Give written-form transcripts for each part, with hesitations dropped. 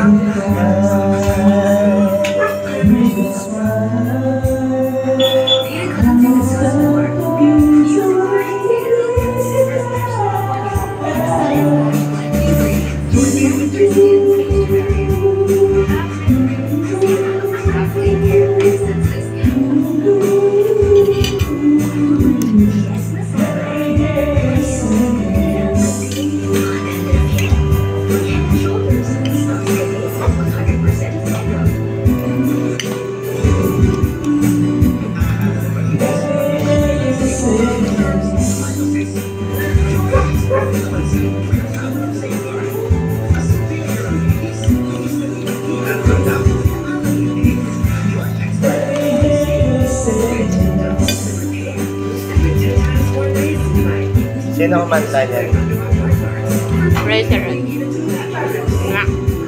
Sino kumanta niyan? Razor. Nga.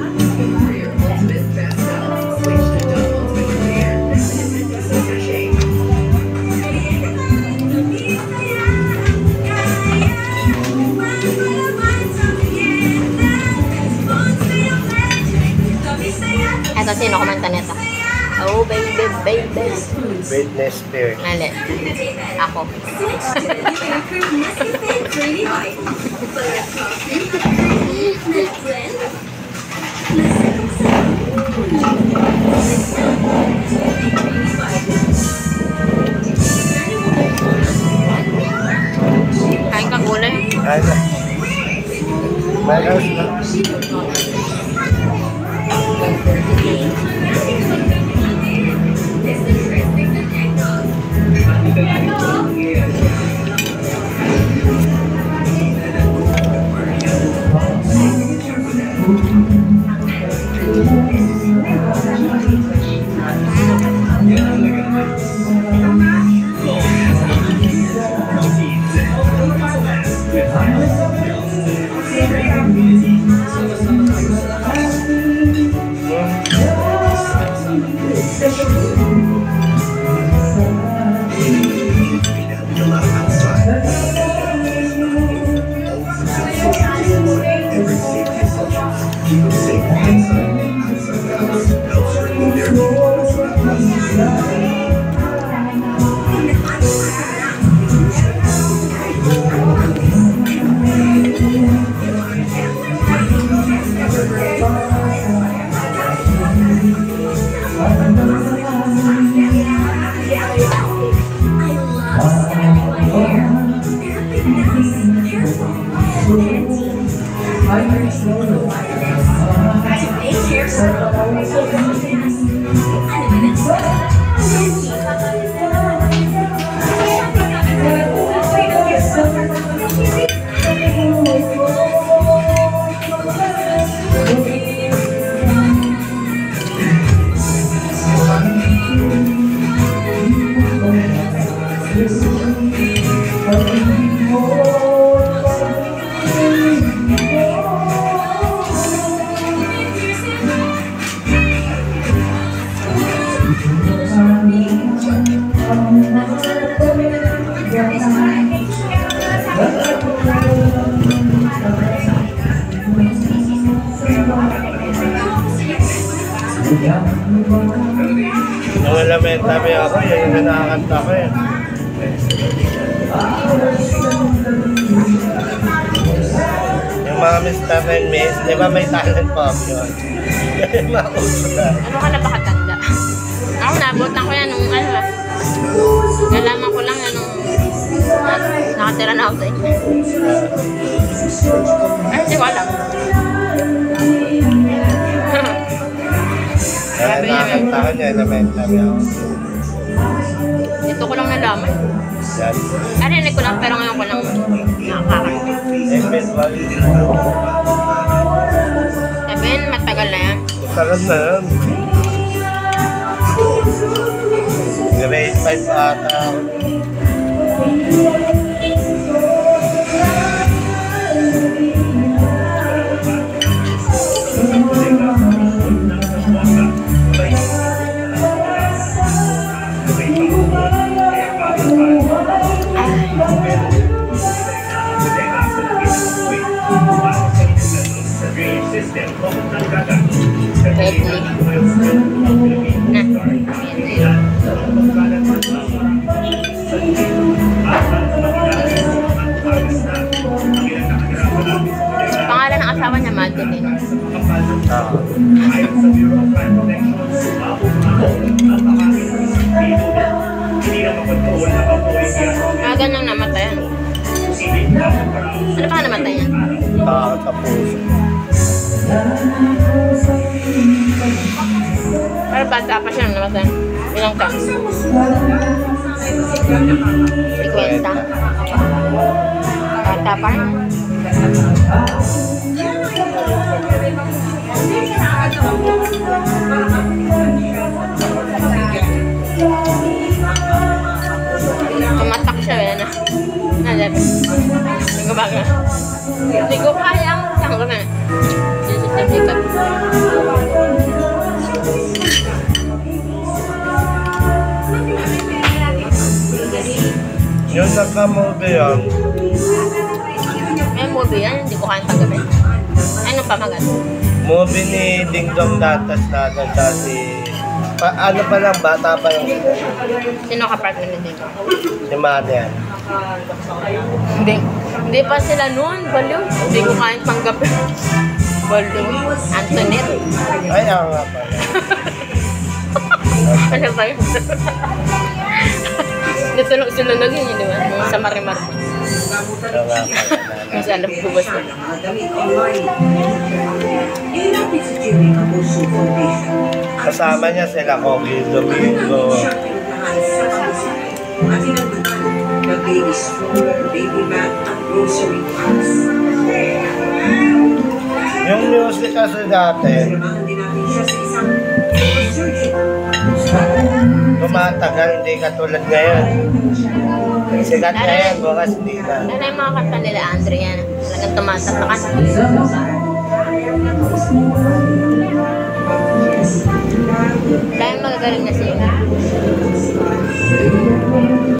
Eto, sino kumanta nito? Oh, baby, baby. Britney Spears. Mali. Ako. Kain ka gulay? Kain na. Mayroon na. Nung elementary ako, yun yung nakakanta ko eh. Yung mga Mr. and Miss, di ba may talent pop yun? Ano ka na ba katanda? Ako nabutan ko yan nung ano ah. Nalaman ko lang yan nung nakatira na ako sa inyo. Ay, hindi ko alam. Kaya nakakanta ko niya, elementary ako. Dito ko lang nalaman. Yan. Narinig ko lang pero ngayon ko lang nakakakanta. Eventual. Sabihin, matagal na yan. Tagal na yan. Grade 5 ata. System, pangalan ng asawa niya, Madeline. Ah. Ganang namatay yan. Ano pa namatay yan? Sa puso. Pero bata pa siya namatay. Ilang taon? 50. Bata pa rin. Tumatak siya, yan na. Nalap. Nagbabaga. Hindi ko kayang tanggaman. Sisip-sip. Yung nagka-movie yun, May movie yan, hindi ko kayang tanggapin. Anong pamagat? movie ni Ding Dong Datas natin si... ano pa lang, bata pa lang. Sino ka-partner na dito? Si Mother. Hindi pa sila noon, baliw. Hindi ko kayang tanggapin. Baliw. Antoinette. Ay, ako nga pala. Ano ba yun? Dito lang sila naging yun, di ba? Yung sa Marimar. Ako nga pala. Yung sa alam bubas na. Kasama niya sila Kogi Domingo. Yung music kasi dati, tumatagal, hindi katulad ngayon. Sikat ngayon, bukas hindi na. Ano yung mga kanta nila, Andre, yan? Talagang tumatapakan. Dahil magagaling na siya.